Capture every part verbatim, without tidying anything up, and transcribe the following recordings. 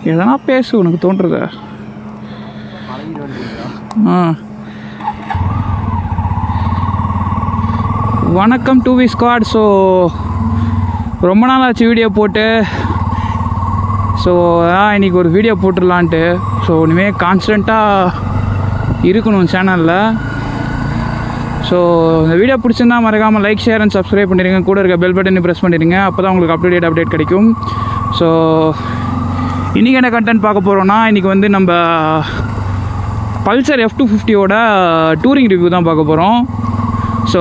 எதனா பேசு உனக்கு தோன்றுறத. ஆ வணக்கம் டூ வி ஸ்குவாட். ஸோ ரொம்ப நாள் ஆச்சு வீடியோ போட்டு. ஸோ அதான் இன்றைக்கி ஒரு வீடியோ போட்டுடலான்ட்டு. ஸோ இனிமேல் கான்ஸ்டண்ட்டாக இருக்கணும் சேனலில். ஸோ இந்த வீடியோ பிடிச்சிருந்தா மறக்காமல் லைக் ஷேர் அண்ட் சப்ஸ்கிரைப் பண்ணிடுங்க. கூட இருக்க பெல் பட்டனை ப்ரெஸ் பண்ணிடுங்க. அப்போ தான் உங்களுக்கு அப்டேட் அப்டேட் கிடைக்கும். ஸோ இன்றைக்கி என்ன கண்டென்ட் பார்க்க போகிறோன்னா, இன்றைக்கி வந்து நம்ம பல்சர் எஃப் டூ ஃபிஃப்டியோட டூரிங் ரிவ்யூ தான் பார்க்க போகிறோம். ஸோ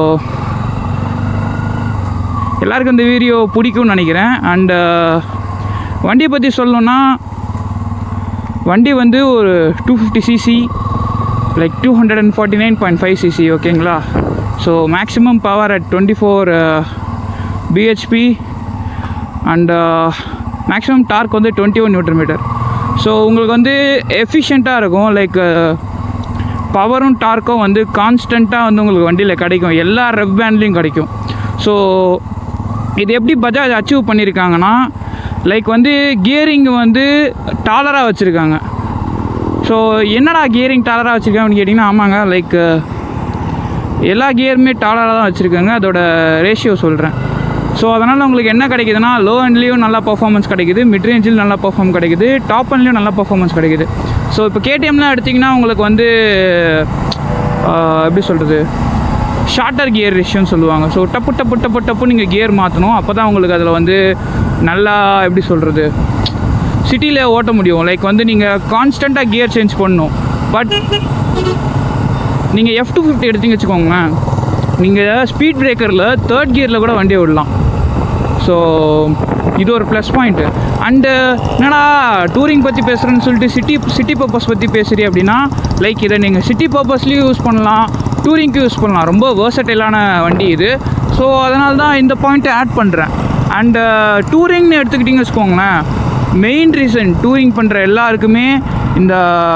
எல்லாருக்கும் இந்த வீடியோ பிடிக்கும்னு நினைக்கிறேன். அண்டு வண்டியை பற்றி சொல்லணுன்னா, வண்டி வந்து ஒரு two fifty CC like two hundred and forty nine point five CC ஓகேங்களா. So maximum power at twenty four BHP and maximum torque வந்து twenty one newton metre. So உங்களுக்கு வந்து எஃபிஷியண்ட்டாக இருக்கும். லைக் பவரும் டார்க்கும் வந்து கான்ஸ்டண்ட்டாக வந்து உங்களுக்கு வண்டியில் கிடைக்கும். எல்லா ரெப் பேண்ட்லேயும் கிடைக்கும். ஸோ இது எப்படி பஜாஜ் அச்சீவ் பண்ணியிருக்காங்கன்னா, லைக் வந்து கியரிங் வந்து டாலராக வச்சுருக்காங்க. ஸோ என்னடா கியரிங் டாலராக வச்சுருக்காங்கன்னு கேட்டிங்கன்னா, ஆமாங்க, லைக் எல்லா கியருமே டாலராக தான் வச்சுருக்காங்க. அதோட ரேஷியோ சொல்கிறேன். ஸோ அதனால் உங்களுக்கு என்ன கிடைக்குதுன்னா, லோ எண்ட்லேயும் நல்லா பர்ஃபார்மன்ஸ் கிடைக்குது, மிட் ரேஞ்சில் நல்லா பர்ஃபார்ம் கிடைக்குது, டாப் எண்ட்லேயும் நல்லா பர்ஃபார்மன்ஸ் கிடைக்குது. ஸோ இப்போ கேடிஎம்லாம் எடுத்திங்கன்னா உங்களுக்கு வந்து எப்படி சொல்கிறது, ஷார்ட்டர் கியர் ரேஷியோன்னு சொல்லுவாங்க. ஸோ டப்பு டப்பு டப்பு டப்பு நீங்கள் கியர் மாற்றணும். அப்போ தான் உங்களுக்கு அதில் வந்து நல்லா எப்படி சொல்கிறது, சிட்டியில் ஓட்ட முடியும். லைக் வந்து நீங்கள் கான்ஸ்டண்ட்டாக கியர் சேஞ்ச் பண்ணணும். பட் நீங்கள் எஃப் டூ ஃபிஃப்டி எடுத்திங்க வச்சுக்கோங்களேன், நீங்கள் ஸ்பீட் பிரேக்கரில் தேர்ட் கியரில் கூட வண்டியை விடலாம். ஸோ இது ஒரு ப்ளஸ் பாயிண்ட்டு. அண்டு என்னடா டூரிங் பற்றி பேசுகிறேன்னு சொல்லிட்டு சிட்டி சிட்டி பர்பஸ் பற்றி பேசுகிறீ அப்படின்னா, லைக் இதை நீங்கள் சிட்டி பர்பஸ்லேயும் யூஸ் பண்ணலாம், டூரிங்க்கு யூஸ் பண்ணலாம். ரொம்ப வேர்சடைலான வண்டி இது. ஸோ அதனால தான் இந்த பாயிண்ட்டை ஆட் பண்ணுறேன். அண்டு டூரிங்னு எடுத்துக்கிட்டிங்க வச்சுக்கோங்களேன், மெயின் ரீசன் டூரிங் பண்ணுற எல்லாருக்குமே இந்த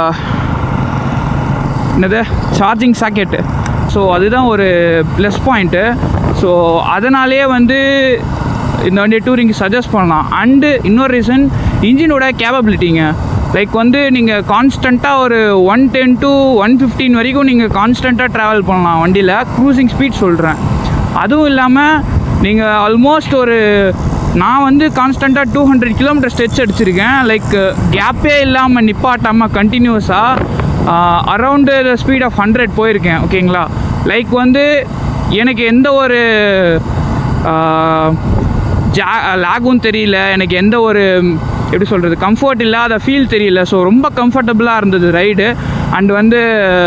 என்னது சார்ஜிங் சாக்கெட்டு. ஸோ அதுதான் ஒரு ப்ளஸ் பாயிண்ட்டு. ஸோ அதனாலே வந்து இந்த வண்டியை டூரிங்க்கு சஜஸ்ட் பண்ணலாம். அண்டு இன்னொரு ரீசன் இன்ஜினோட கேப்பபிலிட்டிங்க. லைக் வந்து நீங்கள் கான்ஸ்டண்ட்டாக ஒரு one ten to one fifteen வரைக்கும் நீங்கள் கான்ஸ்டண்ட்டாக ட்ராவல் பண்ணலாம் வண்டியில். க்ரூசிங் ஸ்பீட் சொல்கிறேன். அதுவும் இல்லாமல் நீங்கள் ஆல்மோஸ்ட் ஒரு நான் வந்து கான்ஸ்டண்ட்டாக டூ ஹண்ட்ரட் கிலோமீட்டர் ஸ்ட்ரெச் அடிச்சிருக்கேன். லைக் கேப்பே இல்லாமல் நிப்பாட்டாமல் கண்டினியூஸாக around the speed of hundred போயிருக்கேன் ஓகேங்களா. லைக் வந்து எனக்கு எந்த ஒரு ஜா லேகும் தெரியல, எனக்கு எந்த ஒரு எப்படி சொல்கிறது கம்ஃபர்ட் இல்லாத ஃபீல் தெரியல. ஸோ ரொம்ப கம்ஃபர்டபுளாக இருந்தது ரைடு. அண்ட் வந்து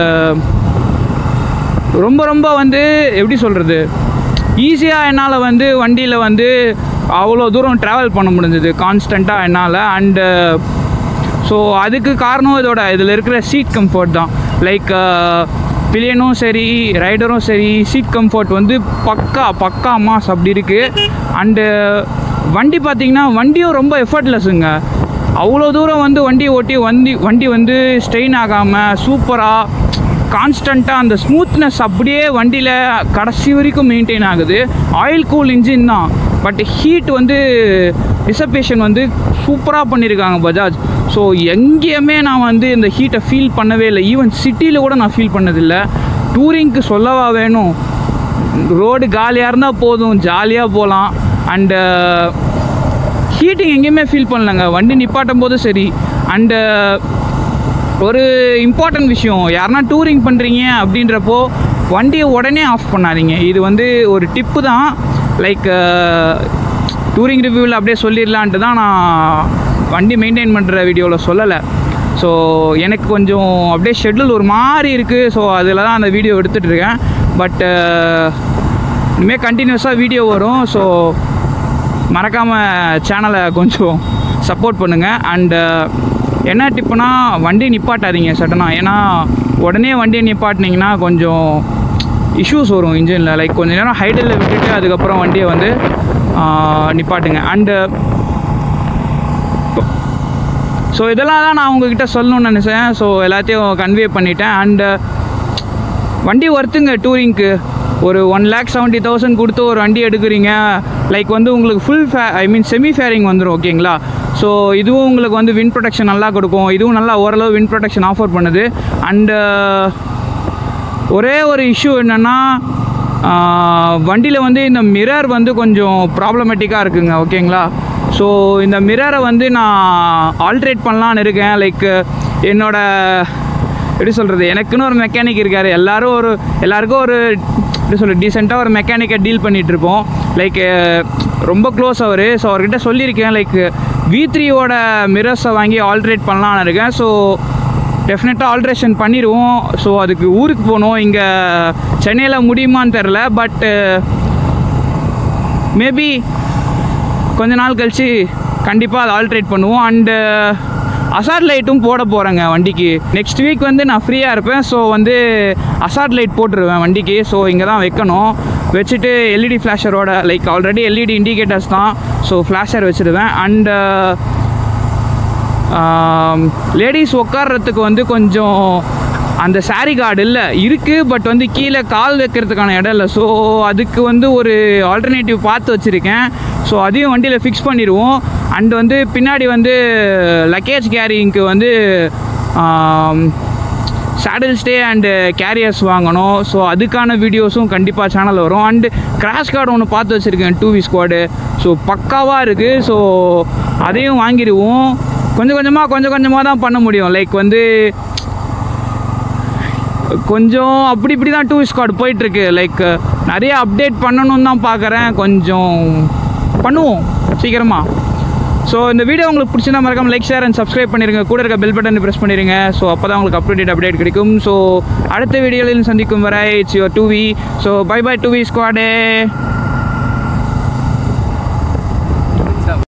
ரொம்ப ரொம்ப வந்து எப்படி சொல்கிறது ஈஸியாக என்னால் வந்து வண்டியில் வந்து அவ்வளோ தூரம் ட்ராவல் பண்ண முடிஞ்சது கான்ஸ்டண்ட்டாக என்னால். அண்டு ஸோ அதுக்கு காரணம் இதோட இதில் இருக்கிற சீட் கம்ஃபர்ட் தான். லைக் பில்லியனும் சரி ரைடரும் சரி சீட் கம்ஃபர்ட் வந்து பக்கா பக்கா மாஸ் அப்படி இருக்குது. அண்டு வண்டி பார்த்திங்கன்னா வண்டியும் ரொம்ப எஃபர்ட்லெஸ்ஸுங்க. அவ்வளோ தூரம் வந்து வண்டி ஓட்டி வண்டி வண்டி வந்து ஸ்ட்ரெயின் ஆகாமல் சூப்பராக கான்ஸ்டண்ட்டாக அந்த ஸ்மூத்னஸ் அப்படியே வண்டியில் கடைசி வரைக்கும் மெயின்டைன் ஆகுது. ஆயில் கூல் இன்ஜின் தான், பட் ஹீட் வந்து டிசப்பேஷன் வந்து சூப்பராக பண்ணியிருக்காங்க பஜாஜ். ஸோ எங்கேயுமே நான் வந்து இந்த ஹீட்டை ஃபீல் பண்ணவே இல்லை. ஈவன் சிட்டியில் கூட நான் ஃபீல் பண்ணதில்லை. டூரிங்க்கு சொல்லவா வேணும், ரோடு காலியாக இருந்தால் போதும், ஜாலியாக போகலாம். அண்டு ஹீட்டிங் எங்கேயுமே ஃபீல் பண்ணலங்க வண்டி நிப்பாட்டும் போது சரி. அண்டு ஒரு இம்பார்ட்டன்ட் விஷயம், யாருன்னா டூரிங் பண்ணுறீங்க அப்படின்றப்போ வண்டியை உடனே ஆஃப் பண்ணாதீங்க. இது வந்து ஒரு டிப்பு தான். லைக் டூரிங் ரிவ்யூவில் அப்படியே சொல்லிடலான்ட்டு தான் நான் வண்டி மெயின்டைன் பண்ணுற வீடியோவில் சொல்லலை. ஸோ எனக்கு கொஞ்சம் அப்படியே ஷெட்யூல் ஒரு மாதிரி இருக்குது. ஸோ அதில் தான் அந்த வீடியோ எடுத்துகிட்ருக்கேன். பட் இனிமேல் கண்டினியூஸாக வீடியோ வரும். ஸோ மறக்காமல் சேனலை கொஞ்சம் சப்போர்ட் பண்ணுங்கள். அண்டு என்ன டிப்புனா, வண்டி நிப்பாட்டாதீங்க சட்டனாக. ஏன்னா உடனே வண்டியை நிப்பாட்டினீங்கன்னா கொஞ்சம் இஷ்யூஸ் வரும் இன்ஜினில். லைக் கொஞ்சம் நேரம் ஹைடில் விட்டுட்டு அதுக்கப்புறம் வண்டியை வந்து நிப்பாட்டுங்க. அண்டு ஸோ இதெல்லாம் தான் நான் உங்ககிட்ட சொல்லணும்னு நினச்சேன். ஸோ எல்லாத்தையும் கன்வே பண்ணிட்டேன். அண்டு வண்டி ஒர்த்துங்க டூரிங்க்கு. ஒரு ஒன் லேக் செவன்ட்டி தௌசண்ட் கொடுத்து ஒரு வண்டி எடுக்கிறீங்க, லைக் வந்து உங்களுக்கு ஃபுல் ஃபே ஐ மீன் செமி ஃபேரிங் வந்துடும் ஓகேங்களா. ஸோ ஸோ இதுவும் உங்களுக்கு வந்து விண்ட் ப்ரொடெக்ஷன் நல்லா கொடுக்கும். இதுவும் நல்லா ஓரளவு விண்ட் ப்ரொடெக்ஷன் ஆஃபர் பண்ணுது. அண்டு ஒரே ஒரு இஷ்யூ என்னென்னா வண்டியில் வந்து இந்த மிரர் வந்து கொஞ்சம் ப்ராப்ளமேட்டிக்காக இருக்குங்க. ஓகேங்களா? ஸோ இந்த மிரரை வந்து நான் ஆல்ட்ரேட் பண்ணலான்னு இருக்கேன். லைக் என்னோட எப்படி சொல்கிறது, எனக்குன்னு ஒரு மெக்கானிக் இருக்கார். எல்லோரும் ஒரு எல்லாருக்கும் ஒரு எப்படி சொல்கிறது டீசெண்டாக ஒரு மெக்கானிக்கை டீல் பண்ணிகிட்ருப்போம். லைக் ரொம்ப க்ளோஸ் அவர். ஸோ அவர்கிட்ட சொல்லியிருக்கேன் லைக் வி த்ரீயோட மிரர்ஸை வாங்கி ஆல்ட்ரேட் பண்ணலான்னு இருக்கேன். ஸோ டெஃபினட்டாக ஆல்ட்ரேஷன் பண்ணிடுவோம். ஸோ அதுக்கு ஊருக்கு போகணும். இங்கே சென்னையில் முடியுமான்னு தெரில. பட்டு மேபி கொஞ்ச நாள் கழித்து கண்டிப்பாக அதை ஆல்ட்ரேட் பண்ணுவோம். அண்டு அசார்ட் லைட்டும் போட போகிறேங்க வண்டிக்கு. நெக்ஸ்ட் வீக் வந்து நான் ஃப்ரீயாக இருப்பேன். ஸோ வந்து அசார்ட் லைட் போட்டுருவேன் வண்டிக்கு. ஸோ இங்கே தான் வைக்கணும். வச்சுட்டு எல்இடி ஃப்ளாஷரோட லைக் ஆல்ரெடி எல்இடி இண்டிகேட்டர்ஸ் தான். ஸோ ஃப்ளாஷர் வச்சுடுவேன். அண்டு லேடிஸ் உட்கார்றதுக்கு வந்து கொஞ்சம் அந்த சாரி கார்டு இல்லை இருக்குது. பட் வந்து கீழே கால் வைக்கிறதுக்கான இடம் இல்லை. ஸோ அதுக்கு வந்து ஒரு ஆல்டர்னேட்டிவ் பார்த்து வச்சுருக்கேன். ஸோ அதையும் வண்டியில் ஃபிக்ஸ் பண்ணிடுவோம். அண்டு வந்து பின்னாடி வந்து லக்கேஜ் கேரிங்க்கு வந்து சேடில் ஸ்டே அண்டு கேரியர்ஸ் வாங்கணும். ஸோ அதுக்கான வீடியோஸும் கண்டிப்பாக சேனலில் வரும். அண்டு கிராஷ் கார்டு ஒன்று பார்த்து வச்சுருக்கேன் டூ வி ஸ்குவாடு. ஸோ பக்காவாக இருக்குது. ஸோ அதையும் வாங்கிடுவோம். கொஞ்சம் கொஞ்சமாக கொஞ்சம் கொஞ்சமாக தான் பண்ண முடியும். லைக் வந்து கொஞ்சம் அப்படி இப்படி தான் டூ வி ஸ்குவாட் போயிட்டுருக்கு. லைக் நிறைய அப்டேட் பண்ணணும்னு தான் பார்க்குறேன். கொஞ்சம் பண்ணுவோம் சீக்கிரமாக. ஸோ இந்த வீடியோ உங்களுக்கு பிடிச்சிருந்தா மறக்காம லைக் ஷேர் அண்ட் சப்ஸ்கிரைப் பண்ணிடுங்க. கூட இருக்க பெல் பட்டன் ப்ரெஸ் பண்ணிடுங்க. ஸோ அப்போ தான் உங்களுக்கு அப்டேட் அப்டேட் கிடைக்கும். ஸோ அடுத்த வீடியோவில் சந்திக்கும் வரை it's your two V. So bye bye two V ஸ்குவாடே.